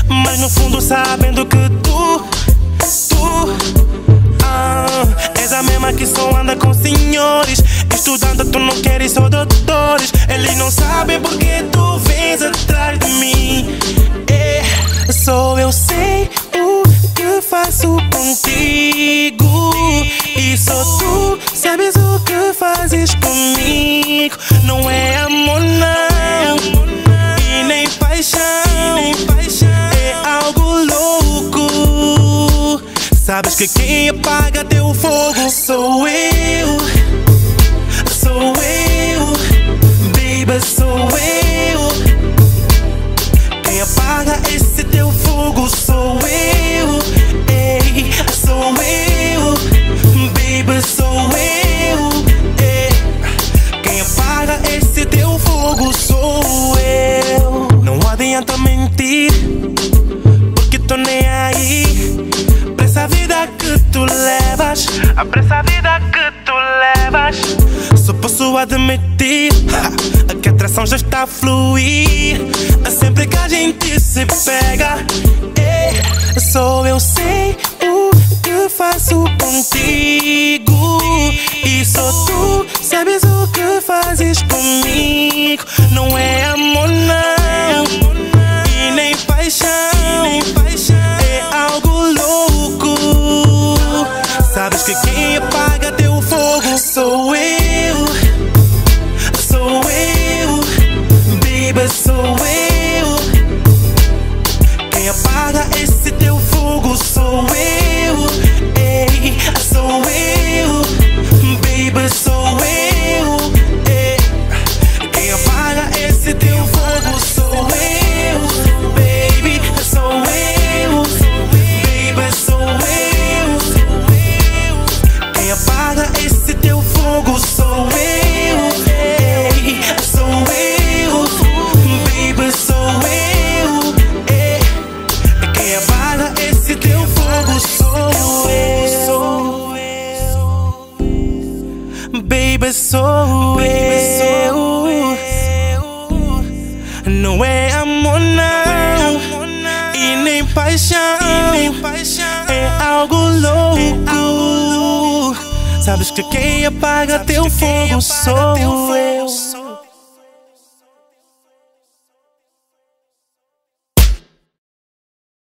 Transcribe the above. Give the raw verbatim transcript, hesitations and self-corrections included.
mas no fundo sabendo que tu, tu ah, és a mesma que só anda com senhores. Estudando tu não queres só doutores. Eles não sabem porque tu vens atrás de mim. É, só eu sei o que faço contigo, e só tu sabes o que fazes comigo. Não é amor não, e nem paixão, é algo louco. Sabes que quem apaga teu fogo sou eu, sou eu, baby, sou eu. Quem apaga esse teu fogo sou eu, ei, sou eu, baby, sou eu, ei. Quem apaga esse teu fogo sou eu. Não adianta mentir, porque tô nem aí pra essa vida que tu levas, pra essa vida que tu levas. Só posso admitir ha, que a atração já está a fluir. Sempre que a gente se pega, é, só eu sei o que faço contigo, e só tu sabes o que fazes comigo. Não é amor não, e nem paixão, é algo louco. Sabes que quem apaga teu fogo sou eu, sou eu, baby, sou eu. Quem apaga esse teu fogo sou eu, ei, sou eu, baby, sou eu, ei. Quem apaga esse teu fogo sou eu, baby, sou eu, baby, sou eu. Quem apaga esse teu fogo sou eu, ei, sou eu, baby, sou eu, ei. Quem apaga esse teu fogo sou eu, baby, sou eu. Não é amor não, e nem paixão, é algo louco. Sabes que quem apaga teu fogo sou eu.